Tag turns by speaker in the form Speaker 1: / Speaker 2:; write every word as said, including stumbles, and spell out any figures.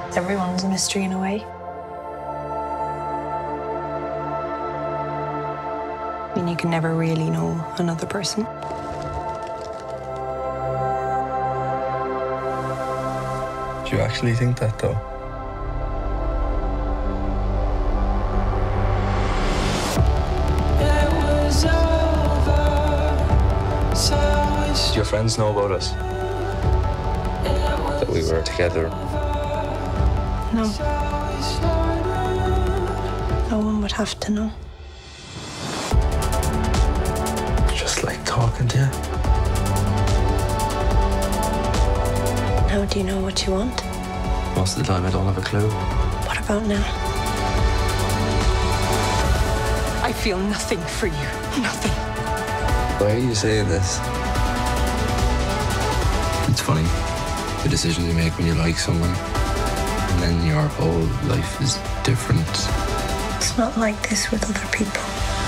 Speaker 1: Everyone's a mystery in a way. I mean, you can never really know another person.
Speaker 2: Do you actually think that, though?
Speaker 3: Did your friends know about us? That we were together?
Speaker 1: No. No one would have to know.
Speaker 2: Just like talking to you.
Speaker 1: How do you know what you want?
Speaker 3: Most of the time I don't have a clue.
Speaker 1: What about now? I feel nothing for you. Nothing.
Speaker 3: Why are you saying this? It's funny, the decisions you make when you like someone, and then your whole life is different.
Speaker 1: It's not like this with other people.